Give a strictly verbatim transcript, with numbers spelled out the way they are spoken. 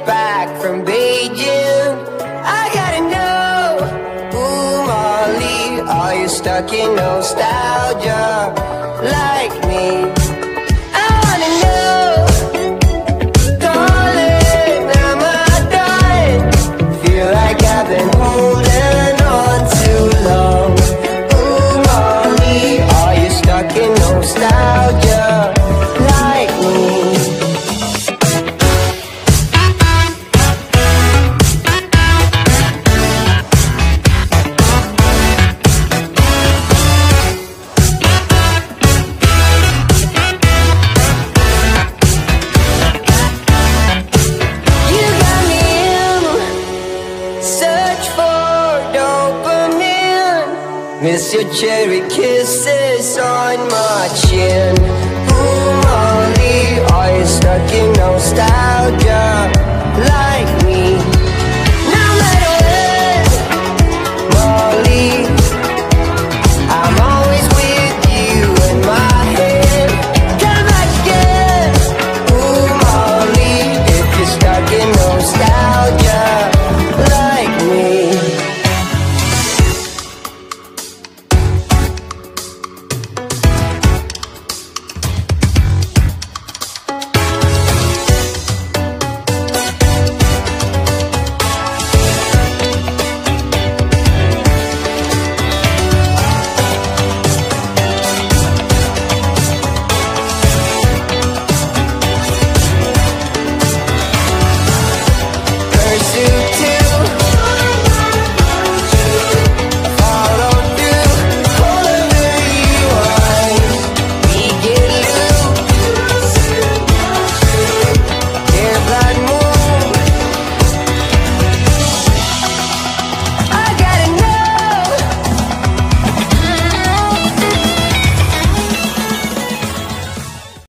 back from Beijing. I gotta know, ooh Molly, are you stuck in nostalgia like me? I wanna know, darling, am I done? Feel like I've been holding on too long. Ooh Molly, are you stuck in nostalgia like me? Miss your cherry kisses on my chin.